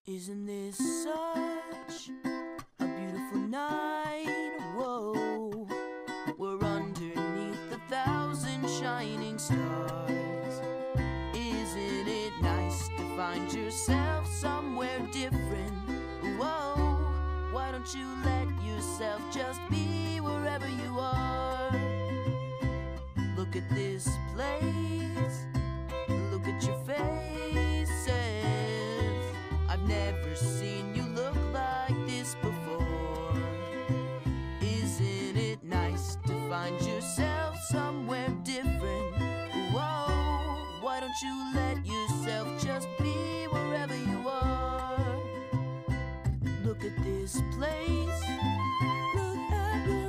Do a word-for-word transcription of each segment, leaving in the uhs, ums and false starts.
Isn't this such a beautiful night? Whoa, we're underneath a thousand shining stars. Isn't it nice to find yourself somewhere different? Whoa, why don't you let yourself just be wherever you are? Look at this place, look at your faces. I've never seen you look like this before. Isn't it nice to find yourself somewhere different? Whoa, why don't you let yourself just be wherever you are? Look at this place, look at your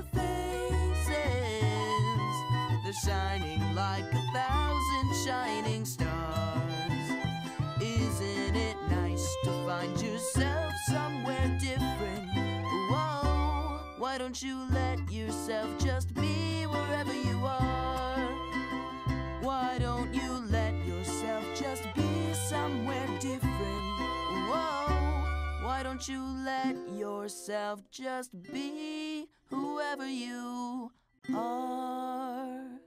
faces. They're shining like a thousand shining stars. Isn't it nice to find yourself somewhere different? Whoa, why don't you let yourself just be wherever you are? Why don't you let yourself just be somewhere different? Whoa, why don't you let yourself just be whoever you are?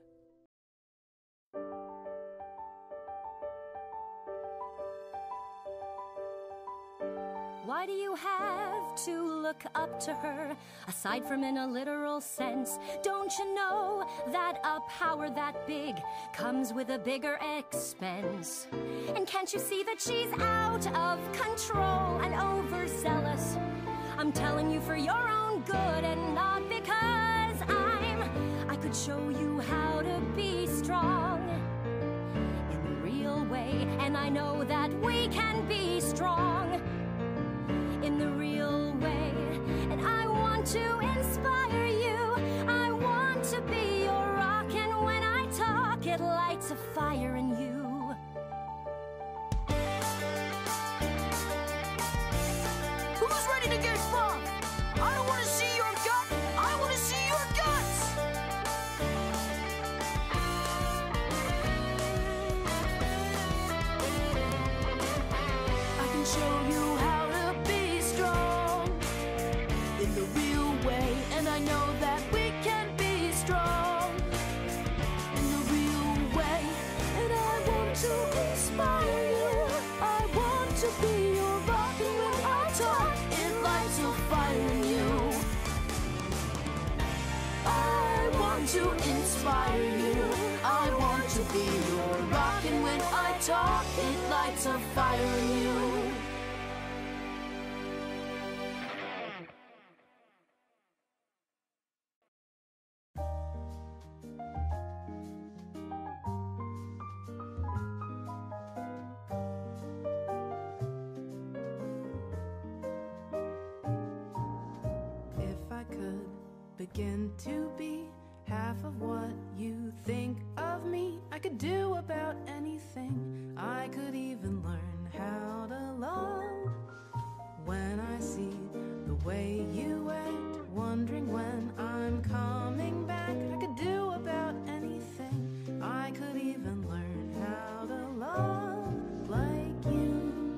Why do you have to look up to her, aside from in a literal sense? Don't you know that a power that big comes with a bigger expense? And can't you see that she's out of control and overzealous? I'm telling you for your own good and not because I'm I could show you how to be strong in the real way, and I know that we can be strong in the real way. And I want to inspire you, I want to be your rock, and when I talk it lights a fire in you. Who's ready to get buff? I don't want to see your gut, I want to see your guts. I can show you how to be strong in the real way, and I know that we can be strong in the real way. And I want to inspire you, I want to be your rock, and when I talk it lights a fire in you. I want to inspire you, I want to be your rock, and when I talk it lights a fire in you. If I could begin to be half of what you think of me, I could do about anything. I could even learn how to love. When I see the way you act, wondering when I'm coming back, I could do about anything. I could even learn how to love like you.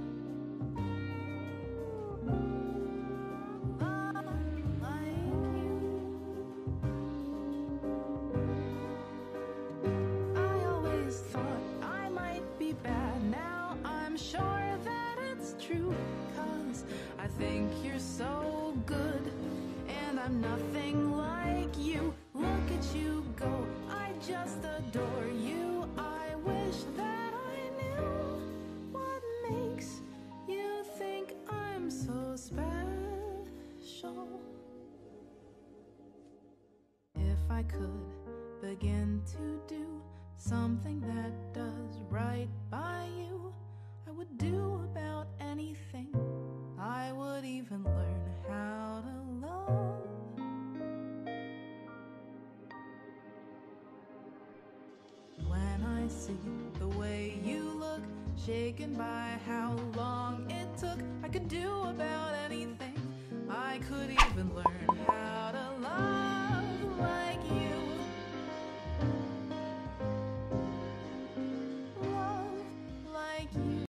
I think you're so good, and I'm nothing like you. Look at you go, I just adore you. I wish that I knew what makes you think I'm so special. If I could begin to do something that does right by you, I would do about anything. I would even learn how to love. When I see the way you look, shaken by how long it took, I could do about anything. I could even learn how to love like you. Love like you.